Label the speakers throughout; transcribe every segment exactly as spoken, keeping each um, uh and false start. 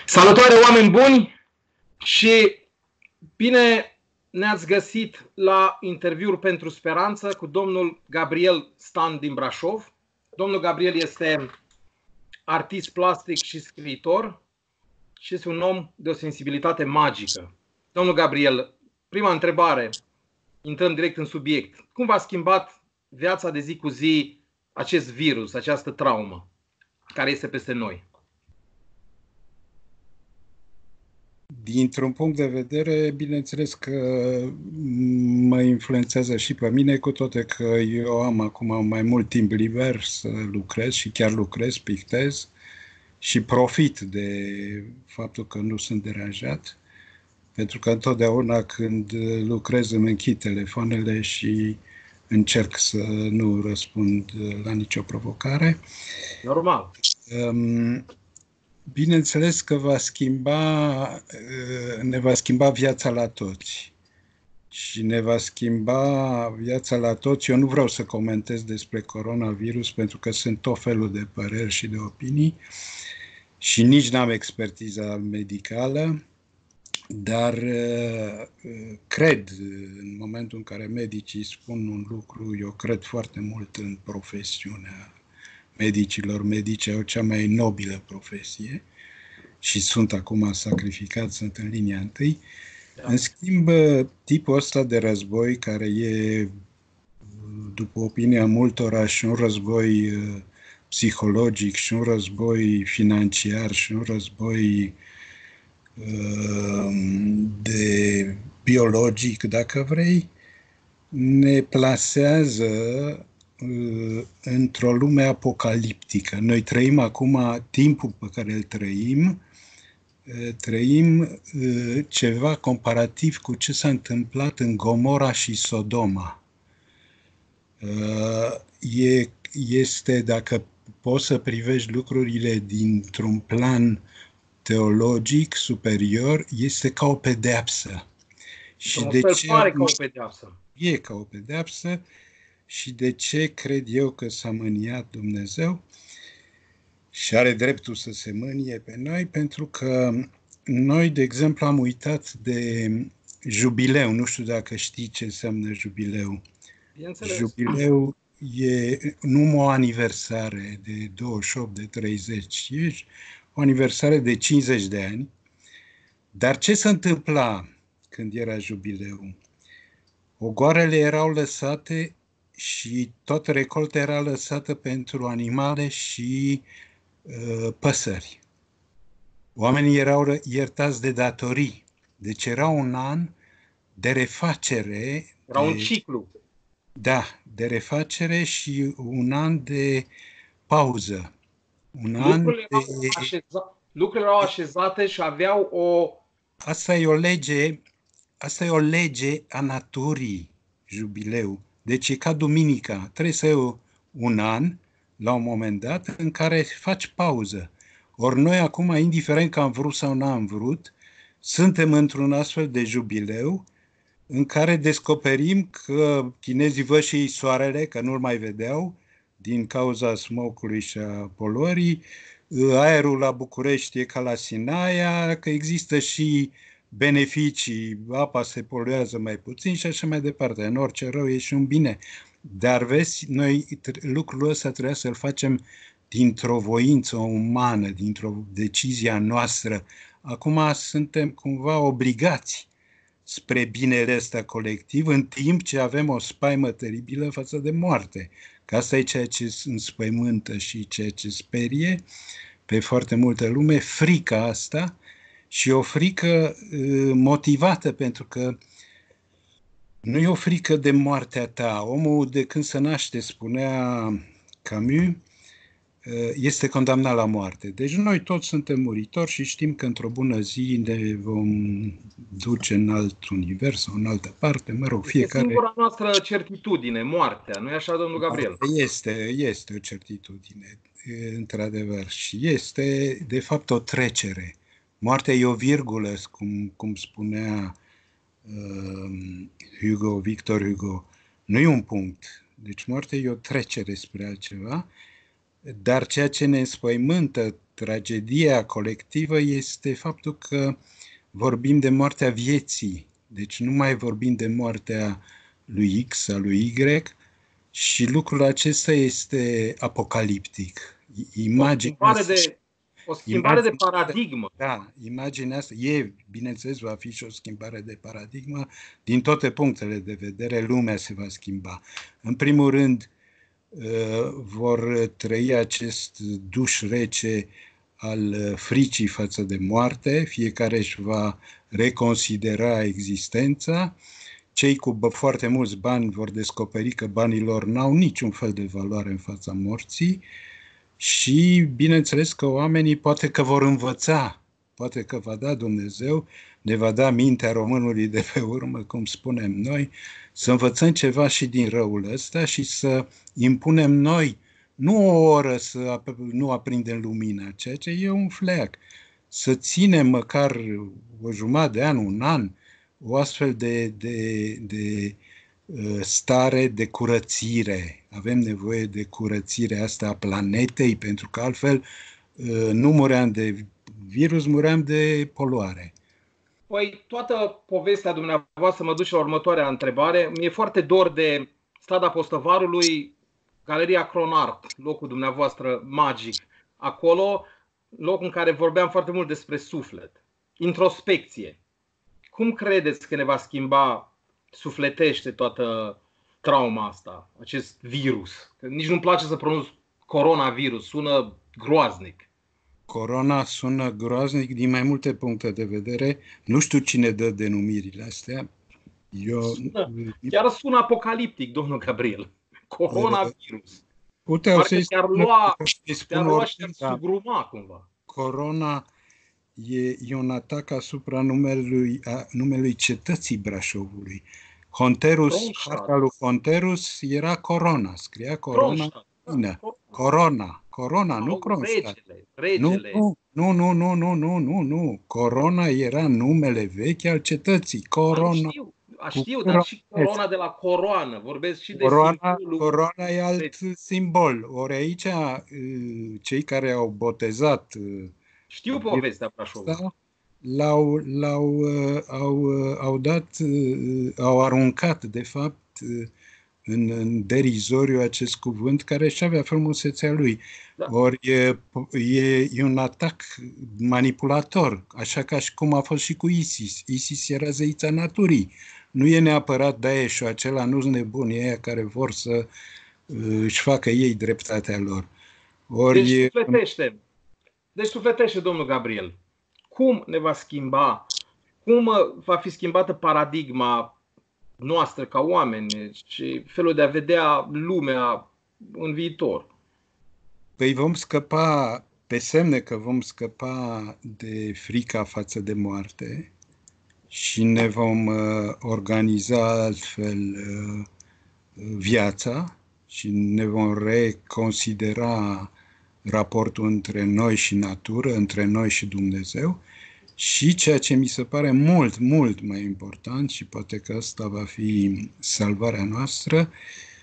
Speaker 1: Salutare, oameni buni, și bine ne-ați găsit la interviul pentru Speranță cu domnul Gabriel Stan din Brașov. Domnul Gabriel este artist plastic și scriitor și este un om de o sensibilitate magică. Domnul Gabriel, prima întrebare, intrăm direct în subiect. Cum v-a schimbat viața de zi cu zi acest virus, această traumă care este peste noi?
Speaker 2: Dintr-un punct de vedere, bineînțeles că mă influențează și pe mine, cu toate că eu am acum mai mult timp liber să lucrez și chiar lucrez, pictez și profit de faptul că nu sunt deranjat, pentru că întotdeauna când lucrez îmi închid telefoanele și încerc să nu răspund la nicio provocare.
Speaker 1: Normal.
Speaker 2: Um, Bineînțeles că va schimba, ne va schimba viața la toți. Și ne va schimba viața la toți. Eu nu vreau să comentez despre coronavirus, pentru că sunt tot felul de păreri și de opinii și nici n-am expertiza medicală, dar cred, în momentul în care medicii spun un lucru, eu cred foarte mult în profesiunea medicilor. Medicii au cea mai nobilă profesie și sunt acum sacrificați, sunt în linia întâi. Da. În schimb, tipul ăsta de război, care e, după opinia multora, și un război psihologic, și un război financiar, și un război de biologic, dacă vrei, ne plasează într-o lume apocaliptică. Noi trăim acum, timpul pe care îl trăim, trăim ceva comparativ cu ce s-a întâmplat în Gomora și Sodoma. E, este, dacă poți să privești lucrurile dintr-un plan teologic superior, este ca o pedeapsă.
Speaker 1: Și de ce pare ca o pedeapsă?
Speaker 2: E ca o pedeapsă. Și de ce cred eu că s-a mâniat Dumnezeu și are dreptul să se mânie pe noi? Pentru că noi, de exemplu, am uitat de jubileu. Nu știu dacă știi ce înseamnă jubileu. Jubileu e numai o aniversare de douăzeci și opt, de treizeci. E o aniversare de cincizeci de ani. Dar ce se întâmpla când era jubileu? Ogoarele erau lăsate și toată recolta era lăsată pentru animale și uh, păsări. Oamenii erau iertați de datorii. Deci era un an de refacere.
Speaker 1: Era
Speaker 2: de,
Speaker 1: un ciclu.
Speaker 2: Da, de refacere și un an de pauză. Un
Speaker 1: lucrurile,
Speaker 2: an
Speaker 1: erau de... așeza... lucrurile erau așezate și aveau o...
Speaker 2: Asta e o lege, asta e o lege a naturii, jubileu. Deci e ca duminica, trebuie să ai un an, la un moment dat, în care faci pauză. Ori noi acum, indiferent că am vrut sau nu am vrut, suntem într-un astfel de jubileu în care descoperim că chinezii văd și ei soarele, că nu-l mai vedeau, din cauza smoke-ului și a poluării, aerul la București e ca la Sinaia, că există și beneficii, apa se poluează mai puțin și așa mai departe. În orice rău e și un bine. Dar vezi, noi lucrul ăsta trebuia să-l facem dintr-o voință umană, dintr-o decizie noastră. Acum suntem cumva obligați spre binele ăsta colectiv, în timp ce avem o spaimă teribilă față de moarte. Că asta e ceea ce înspăimântă și ceea ce sperie pe foarte multă lume, frica asta, și o frică uh, motivată, pentru că nu e o frică de moartea ta. Omul, de când se naște, spunea Camus, uh, este condamnat la moarte. Deci noi toți suntem muritori și știm că într-o bună zi ne vom duce în alt univers sau în altă parte. Mă rog, fiecare...
Speaker 1: E singura noastră certitudine, moartea. Nu-i așa, domnul Gabriel?
Speaker 2: Este, este o certitudine, într-adevăr. Și este, de fapt, o trecere. Moartea e o virgulă, cum, cum spunea uh, Hugo, Victor Hugo. Nu e un punct. Deci moartea e o trecere spre altceva, dar ceea ce ne înspăimântă tragedia colectivă este faptul că vorbim de moartea vieții. Deci nu mai vorbim de moartea lui X, a lui Y, și lucrul acesta este apocaliptic. Imaginea
Speaker 1: O schimbare de, o schimbare de paradigmă.
Speaker 2: Da, imaginea asta e, bineînțeles, va fi și o schimbare de paradigmă. Din toate punctele de vedere, lumea se va schimba. În primul rând, vor trăi acest duș rece al fricii față de moarte, fiecare își va reconsidera existența. Cei cu foarte mulți bani vor descoperi că banii lor n-au niciun fel de valoare în fața morții și, bineînțeles, că oamenii poate că vor învăța, poate că va da Dumnezeu, ne va da mintea românului de pe urmă, cum spunem noi, să învățăm ceva și din răul ăsta și să impunem noi, nu o oră să nu aprindem lumina, ceea ce e un fleac, să ținem măcar o jumătate de an, un an, o astfel de, de, de uh, stare de curățire. Avem nevoie de curățirea asta a planetei, pentru că altfel uh, nu muream de virus, muream de poluare.
Speaker 1: Păi, toată povestea dumneavoastră mă duce la următoarea întrebare. Mi-e foarte dor de Strada Postăvarului, Galeria Cronart, locul dumneavoastră magic. Acolo, loc în care vorbeam foarte mult despre suflet, introspecție. Cum credeți că ne va schimba sufletește toată trauma asta, acest virus? Că nici nu-mi place să pronunț coronavirus, sună groaznic.
Speaker 2: Corona sună groaznic din mai multe puncte de vedere. Nu știu cine dă denumirile astea. Eu...
Speaker 1: Sună, chiar sună apocaliptic, domnul Gabriel. Coronavirus.
Speaker 2: Uite, o să-i
Speaker 1: te-ar lua,
Speaker 2: spun
Speaker 1: lua și te-ar sugruma cumva.
Speaker 2: Corona e, e un atac asupra numelui, a, numelui cetății Brașovului. Honterus, harta lui Honterus era Corona, scria Corona. Bine. Corona, Corona, nu Kronstadt.
Speaker 1: Regele.
Speaker 2: Nu, nu, nu, nu, nu, nu, nu, nu. Corona era numele vechi al cetății. Corona.
Speaker 1: A, știu, a, știu dar și corona de la coroană. Vorbesc și de
Speaker 2: corona,
Speaker 1: simbolul.
Speaker 2: Corona e alt simbol. Ori aici, cei care au botezat...
Speaker 1: Știu povestea Brașovului.
Speaker 2: L-au, l-au, au, au dat, au aruncat, de fapt, în, în derizoriu acest cuvânt care și avea frumusețea lui. Da. Ori e, e, e un atac manipulator, așa ca și cum a fost și cu ISIS. ISIS era zeița naturii. Nu e neapărat Daesh-ul acela, nu sunt nebuni ei care vor să uh, își facă ei dreptatea lor. Ori
Speaker 1: deci sufletește. Deci sufletește, domnul Gabriel. Cum ne va schimba, cum va fi schimbată paradigma noastră ca oameni și felul de a vedea lumea în viitor?
Speaker 2: Păi vom scăpa, pe semne că vom scăpa de frica față de moarte și ne vom uh, organiza altfel uh, viața și ne vom reconsidera raportul între noi și natură, între noi și Dumnezeu. Și ceea ce mi se pare mult, mult mai important, și poate că asta va fi salvarea noastră,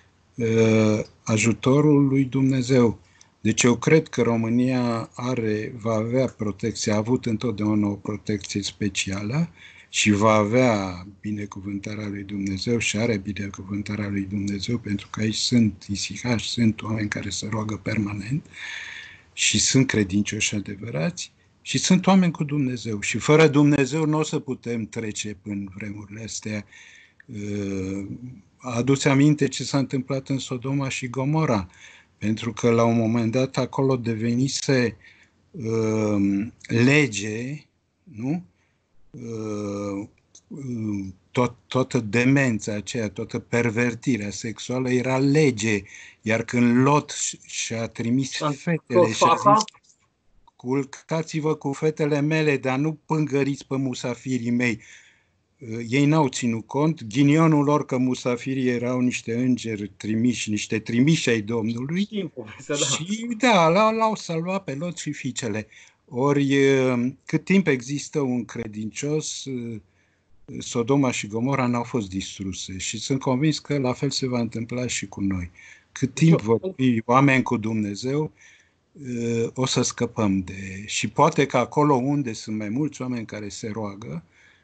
Speaker 2: ajutorul lui Dumnezeu. Deci eu cred că România are, va avea protecție, a avut întotdeauna o protecție specială și va avea binecuvântarea lui Dumnezeu și are binecuvântarea lui Dumnezeu, pentru că aici sunt isihași, sunt oameni care se roagă permanent și sunt credincioși adevărați. Și sunt oameni cu Dumnezeu. Și fără Dumnezeu nu o să putem trece în vremurile astea. Adu-ți aminte ce s-a întâmplat în Sodoma și Gomora. Pentru că la un moment dat acolo devenise uh, lege, nu? Uh, tot, toată demența aceea, toată pervertirea sexuală era lege. Iar când Lot și-a trimis fetele și a zis: culcați-vă cu fetele mele, dar nu pângăriți pe musafirii mei. Ei n-au ținut cont, ghinionul lor că musafirii erau niște îngeri trimiși, niște trimiși ai Domnului.
Speaker 1: Știm, da.
Speaker 2: Și da, l-au salvat pe Lot și fiicele. Ori cât timp există un credincios, Sodoma și Gomora n-au fost distruse și sunt convins că la fel se va întâmpla și cu noi. Cât timp vor fi oameni cu Dumnezeu, o să scăpăm de... Și poate că acolo unde sunt mai mulți oameni care se roagă,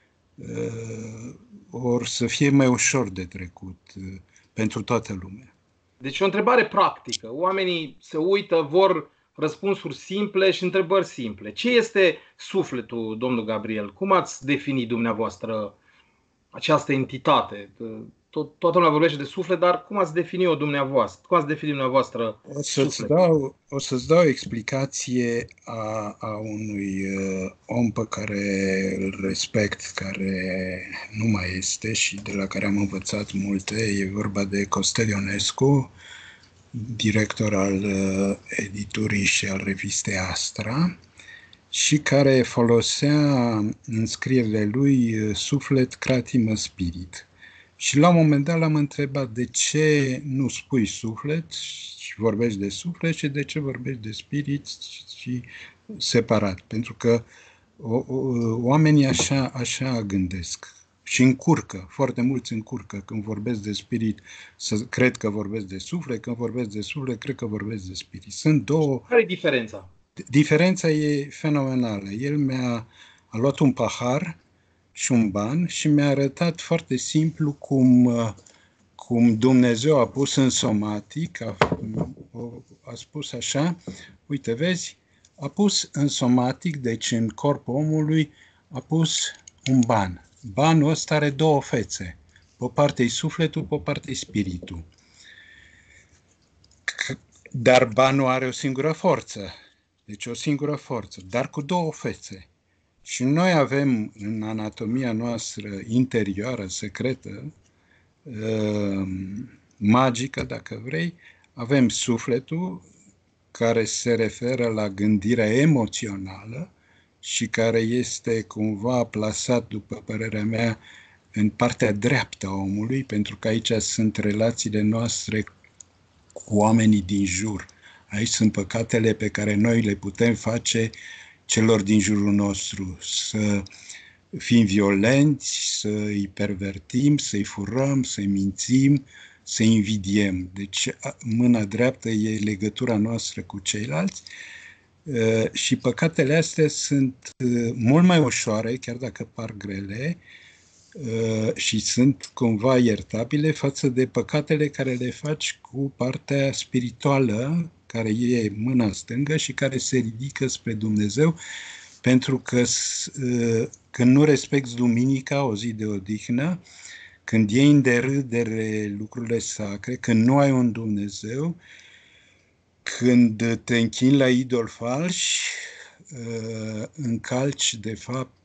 Speaker 2: or să fie mai ușor de trecut pentru toată lumea.
Speaker 1: Deci o întrebare practică. Oamenii se uită, vor răspunsuri simple și întrebări simple. Ce este sufletul, domnul Gabriel? Cum ați definit dumneavoastră această entitate? Tot, toată lumea vorbește de suflet, dar cum ați definit-o dumneavoastră? Cum ați definit dumneavoastră
Speaker 2: o să-ți dau, o să-ți dau o explicație a, a unui uh, om pe care îl respect, care nu mai este și de la care am învățat multe. E vorba de Costel Ionescu, director al uh, editurii și al revistei Astra, și care folosea în scrierile lui uh, suflet, cratimă, spirit. Și la un moment dat l-am întrebat de ce nu spui suflet și vorbești de suflet și de ce vorbești de spirit și separat. Pentru că o, o, oamenii așa, așa gândesc și încurcă, foarte mulți încurcă când vorbesc de spirit, să cred că vorbesc de suflet, când vorbesc de suflet, cred că vorbesc de spirit. Sunt două...
Speaker 1: Care e diferența?
Speaker 2: Diferența e fenomenală. El mi-a a luat un pahar și un ban și mi-a arătat foarte simplu cum, cum Dumnezeu a pus în somatic, a, a spus așa, uite, vezi, a pus în somatic, deci în corpul omului, a pus un ban. Banul ăsta are două fețe, pe o parte e sufletul, pe o parte e spiritul. Dar banul are o singură forță, deci o singură forță, dar cu două fețe. Și noi avem în anatomia noastră interioară, secretă, magică, dacă vrei, avem sufletul care se referă la gândirea emoțională și care este cumva plasat, după părerea mea, în partea dreaptă a omului, pentru că aici sunt relațiile noastre cu oamenii din jur. Aici sunt păcatele pe care noi le putem face celor din jurul nostru, să fim violenți, să îi pervertim, să-i furăm, să-i mințim, să-i invidiem. Deci mâna dreaptă e legătura noastră cu ceilalți și păcatele astea sunt mult mai ușoare, chiar dacă par grele, și sunt cumva iertabile față de păcatele care le faci cu partea spirituală, care e mâna stângă și care se ridică spre Dumnezeu, pentru că când nu respecti duminica, o zi de odihnă, când iei în derâdere lucrurile sacre, când nu ai un Dumnezeu, când te închini la idoli falși, încalci, de fapt,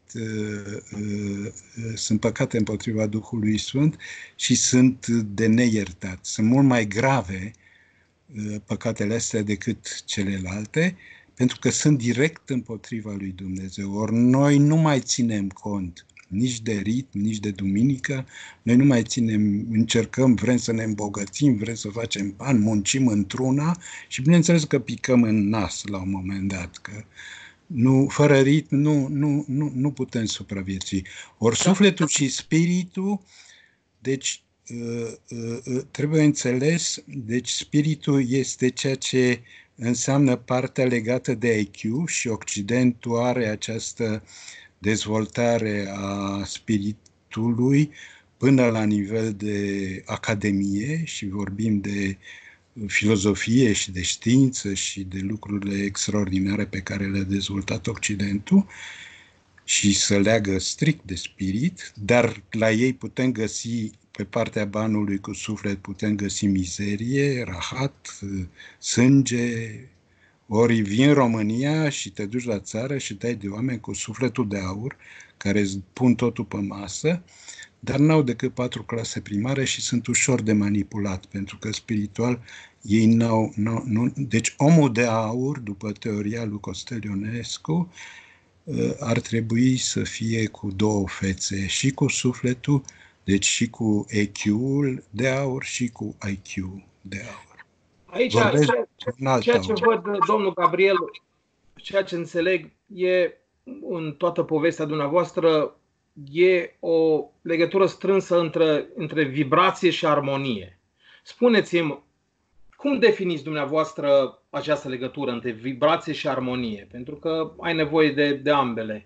Speaker 2: sunt păcate împotriva Duhului Sfânt și sunt de neiertat. Sunt mult mai grave păcatele astea decât celelalte, pentru că sunt direct împotriva lui Dumnezeu. Ori noi nu mai ținem cont nici de ritm, nici de duminică, noi nu mai ținem, încercăm, vrem să ne îmbogățim, vrem să facem bani, muncim într-una și bineînțeles că picăm în nas la un moment dat, că nu, fără ritm nu, nu, nu, nu putem supraviețui. Ori sufletul și spiritul, deci trebuie înțeles, deci spiritul este ceea ce înseamnă partea legată de I Q și Occidentul are această dezvoltare a spiritului până la nivel de academie și vorbim de filozofie și de știință și de lucrurile extraordinare pe care le-a dezvoltat Occidentul și să leagă strict de spirit, dar la ei putem găsi, pe partea banului cu suflet, putem găsi mizerie, rahat, sânge. Ori vii în România și te duci la țară și dai de oameni cu sufletul de aur, care îți pun totul pe masă, dar n-au decât patru clase primare și sunt ușor de manipulat, pentru că spiritual ei n-au... n-au nu... Deci omul de aur, după teoria lui Costel Ionescu, ar trebui să fie cu două fețe, și cu sufletul, deci și cu E Q-ul de aur și cu I Q de aur.
Speaker 1: Aici, ceea, ceea ce văd, domnul Gabriel, ceea ce înțeleg e, în toată povestea dumneavoastră, e o legătură strânsă între, între vibrație și armonie. Spuneți-mi, cum definiți dumneavoastră această legătură între vibrație și armonie? Pentru că ai nevoie de, de ambele.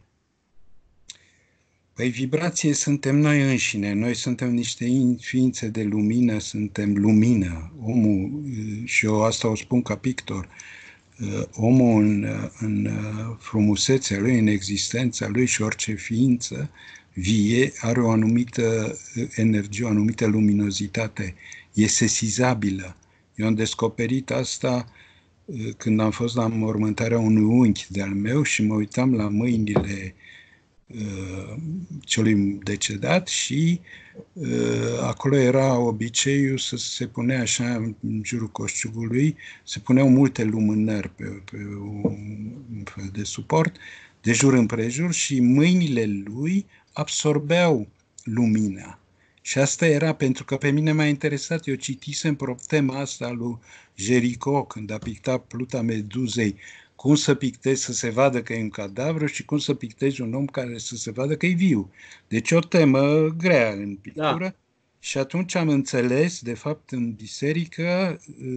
Speaker 2: Păi vibrație suntem noi înșine, noi suntem niște ființe de lumină, suntem lumină. Omul, și eu asta o spun ca pictor, omul în, în frumusețea lui, în existența lui și orice ființă vie are o anumită energie, o anumită luminozitate, e sesizabilă. Eu am descoperit asta când am fost la înmormântarea unui unchi de-al meu și mă uitam la mâinile uh, celui decedat și uh, acolo era obiceiul să se punea așa în jurul coșciugului, se puneau multe lumânări pe, pe un fel de suport, de jur împrejur și mâinile lui absorbeau lumina. Și asta era pentru că pe mine m-a interesat, eu citisem tema asta lui Géricault când a pictat Pluta Meduzei, cum să pictezi să se vadă că e un cadavru și cum să pictezi un om care să se vadă că e viu. Deci o temă grea în pictură. Da. Și atunci am înțeles, de fapt, în biserică,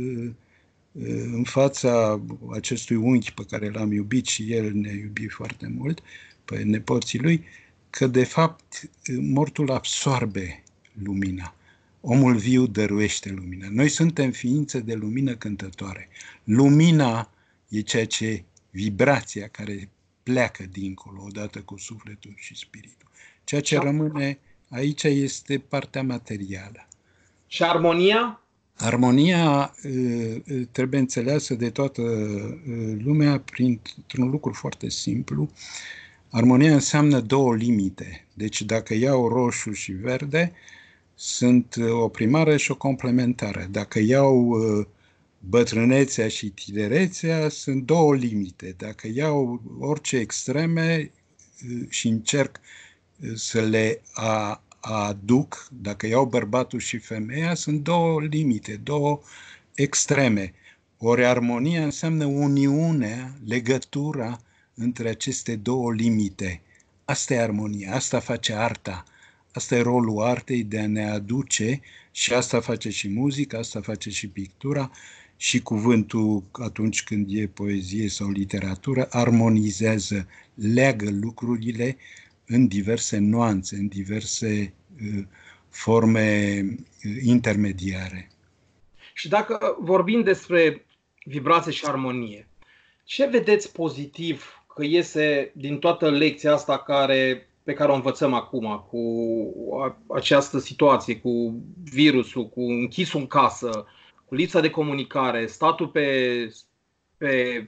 Speaker 2: în fața acestui unchi pe care l-am iubit și el ne-a iubit foarte mult, pe nepoții lui, că de fapt mortul absorbe lumina. Omul viu dăruiește lumina. Noi suntem ființe de lumină cântătoare. Lumina e ceea ce, vibrația care pleacă dincolo, odată cu sufletul și spiritul. Ceea ce rămâne aici este partea materială.
Speaker 1: Și armonia?
Speaker 2: Armonia trebuie înțeleasă de toată lumea printr-un lucru foarte simplu. Armonia înseamnă două limite. Deci dacă iau roșu și verde, sunt o primară și o complementară. Dacă iau bătrânețea și tinerețea, sunt două limite. Dacă iau orice extreme și încerc să le aduc, dacă iau bărbatul și femeia, sunt două limite, două extreme. Ori armonia înseamnă uniunea, legătura între aceste două limite. Asta e armonia, asta face arta. Asta e rolul artei de a ne aduce și asta face și muzica, asta face și pictura și cuvântul atunci când e poezie sau literatură armonizează, leagă lucrurile în diverse nuanțe, în diverse uh, forme uh, intermediare.
Speaker 1: Și dacă vorbim despre vibrație și armonie, ce vedeți pozitiv că iese din toată lecția asta care, pe care o învățăm acum, cu această situație, cu virusul, cu închisul în casă, cu lipsa de comunicare, statul pe, pe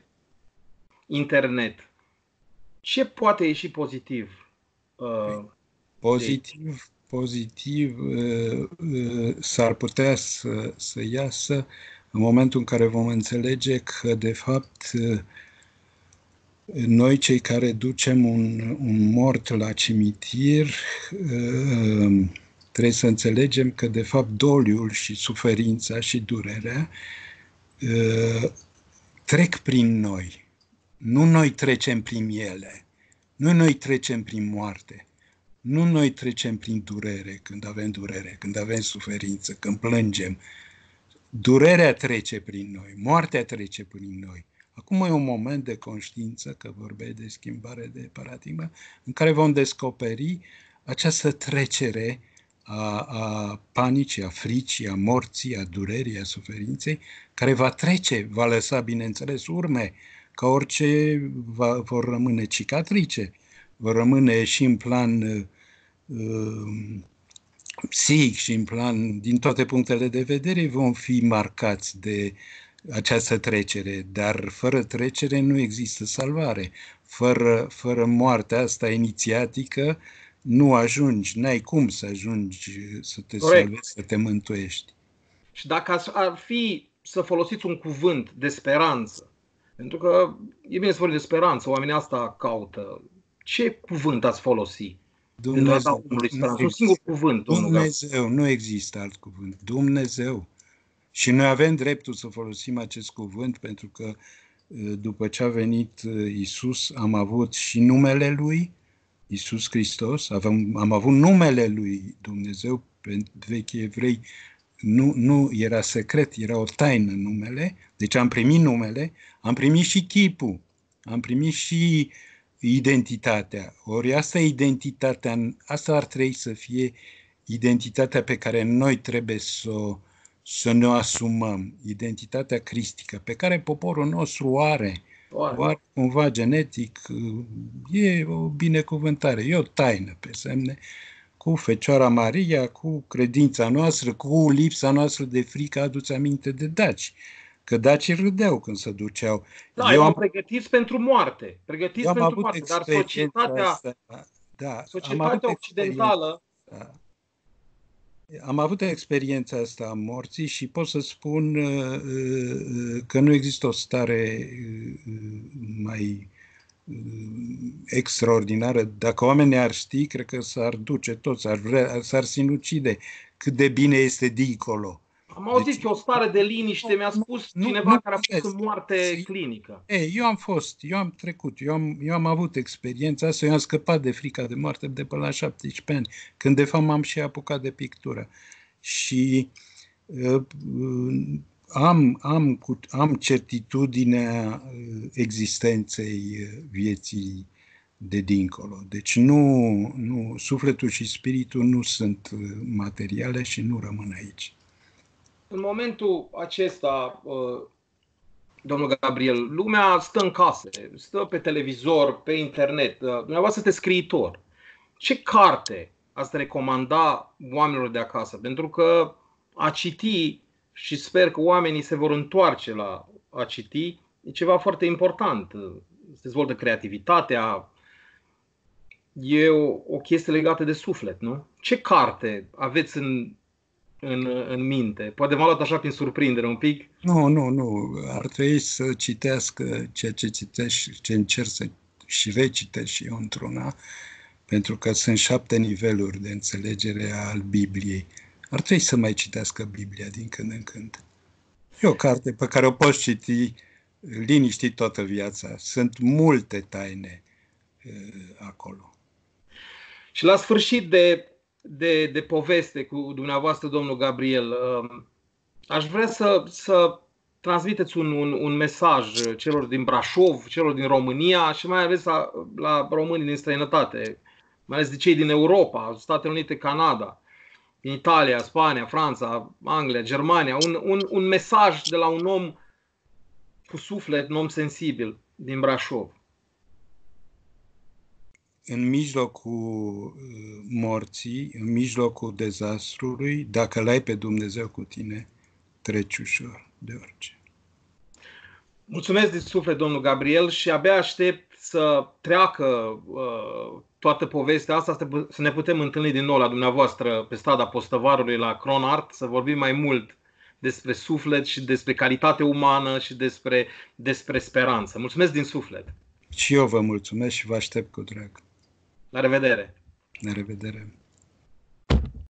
Speaker 1: internet? Ce poate ieși pozitiv? Uh,
Speaker 2: pozitiv, pozitiv uh, uh, s-ar putea să, să iasă în momentul în care vom înțelege că, de fapt, uh, noi, cei care ducem un, un mort la cimitir, trebuie să înțelegem că, de fapt, doliul și suferința și durerea trec prin noi. Nu noi trecem prin ele. Nu noi trecem prin moarte. Nu noi trecem prin durere când avem durere, când avem suferință, când plângem. Durerea trece prin noi, moartea trece prin noi. Acum e un moment de conștiință, că vorbeai de schimbare de paradigmă, în care vom descoperi această trecere a, a panicii, a fricii, a morții, a durerii, a suferinței, care va trece, va lăsa, bineînțeles, urme, ca orice va, vor rămâne cicatrice, vor rămâne și în plan uh, psihic și în plan, din toate punctele de vedere, vom fi marcați de această trecere, dar fără trecere nu există salvare. Fără, fără moartea asta inițiatică nu ajungi, n-ai cum să ajungi să te
Speaker 1: Corect.
Speaker 2: salvezi, să te mântuiești.
Speaker 1: Și dacă ar fi să folosiți un cuvânt de speranță, pentru că e bine să vorbim de speranță, oamenii asta caută, ce cuvânt ați folosi?
Speaker 2: Dumnezeu.
Speaker 1: Un singur cuvânt.
Speaker 2: Dumnezeu, nu există alt cuvânt. Dumnezeu. Și noi avem dreptul să folosim acest cuvânt pentru că după ce a venit Iisus am avut și numele Lui, Iisus Hristos, avem, am avut numele Lui Dumnezeu, pentru vechi evrei nu, nu era secret, era o taină numele, deci am primit numele, am primit și chipul, am primit și identitatea. Ori asta identitatea, asta ar trebui să fie identitatea pe care noi trebuie să, să ne asumăm, identitatea cristică, pe care poporul nostru o are. O are cumva genetic, e o binecuvântare, e o taină pe semne, cu Fecioara Maria, cu credința noastră, cu lipsa noastră de frică. Aduți aminte de daci, că dacii râdeau când se duceau.
Speaker 1: Da, eu am pregătiți pentru moarte, pregătiți pentru moarte, dar societatea,
Speaker 2: asta, da,
Speaker 1: societatea occidentală...
Speaker 2: Am avut experiența asta a morții și pot să spun că nu există o stare mai extraordinară. Dacă oamenii ar ști, cred că s-ar duce toți, s-ar, vrea, s-ar sinucide cât de bine este dincolo.
Speaker 1: Am auzit deci, că o stare de liniște, mi-a spus nu, cineva nu, care a fost în moarte clinică.
Speaker 2: Ei, eu am fost, eu am trecut, eu am, eu am avut experiența asta, eu am scăpat de frica de moarte de până la șaptesprezece ani, când de fapt m-am și apucat de pictură. Și uh, am, am, am certitudinea existenței vieții de dincolo. Deci nu, nu, sufletul și spiritul nu sunt materiale și nu rămân aici.
Speaker 1: În momentul acesta, domnul Gabriel, lumea stă în case, stă pe televizor, pe internet. Dumneavoastră sunteți scriitor. Ce carte ați recomanda oamenilor de acasă? Pentru că a citi, și sper că oamenii se vor întoarce la a citi, e ceva foarte important. Se dezvoltă creativitatea, e o, o chestie legată de suflet, nu? Ce carte aveți în, în, în minte? Poate m-a luat așa prin surprindere un pic.
Speaker 2: Nu, nu, nu. Ar trebui să citească ceea ce citești, ce încerc să și recitești și eu într-una, pentru că sunt șapte niveluri de înțelegere al Bibliei. Ar trebui să mai citească Biblia din când în când. E o carte pe care o poți citi liniștit toată viața. Sunt multe taine uh, acolo.
Speaker 1: Și la sfârșit de, de, de poveste cu dumneavoastră, domnul Gabriel, uh, aș vrea să, să transmiteți un, un, un mesaj celor din Brașov, celor din România și mai ales la, la românii din străinătate, mai ales de cei din Europa, Statele Unite, Canada, Italia, Spania, Franța, Anglia, Germania, un, un, un mesaj de la un om cu suflet, un om sensibil din Brașov.
Speaker 2: În mijlocul morții, în mijlocul dezastrului, dacă l-ai pe Dumnezeu cu tine, treci ușor de orice.
Speaker 1: Mulțumesc din suflet, domnul Gabriel, și abia aștept să treacă uh, toată povestea asta, să ne putem întâlni din nou la dumneavoastră pe strada Postăvarului la Cronart, să vorbim mai mult despre suflet și despre calitate umană și despre, despre speranță. Mulțumesc din suflet!
Speaker 2: Și eu vă mulțumesc și vă aștept cu drag.
Speaker 1: La revedere!
Speaker 2: La revedere!